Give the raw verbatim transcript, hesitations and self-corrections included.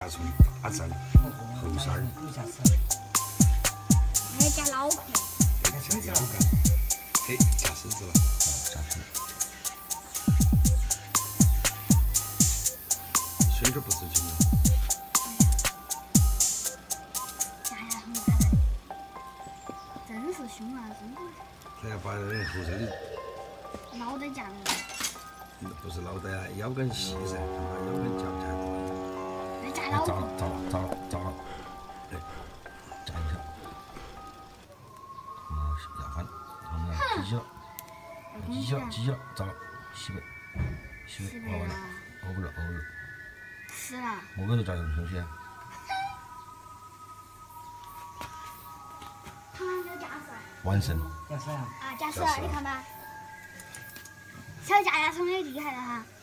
大葱、大蒜、后生儿， 还要加脑壳， 加腰杆，嘿，加柿子了，加去。水可不是精了。 加下葱加的，真是凶啊！真的。 他要把那个后生的脑袋夹了。 不是脑袋啊，腰杆细噻，把腰杆夹起来多一点。 再加脑壳。 糟了，糟了，糟了，糟了！哎，夹一下。嗯，要翻，他们要挤起了，挤起了，挤起了，糟了，西北，西北，完了，欧不了，欧不了。 是啊。 莫给都加什么东西啊？ 他们要加啥？ 完胜。 加啥？ 啊，加啥？你看吧。小加加葱也厉害了哈。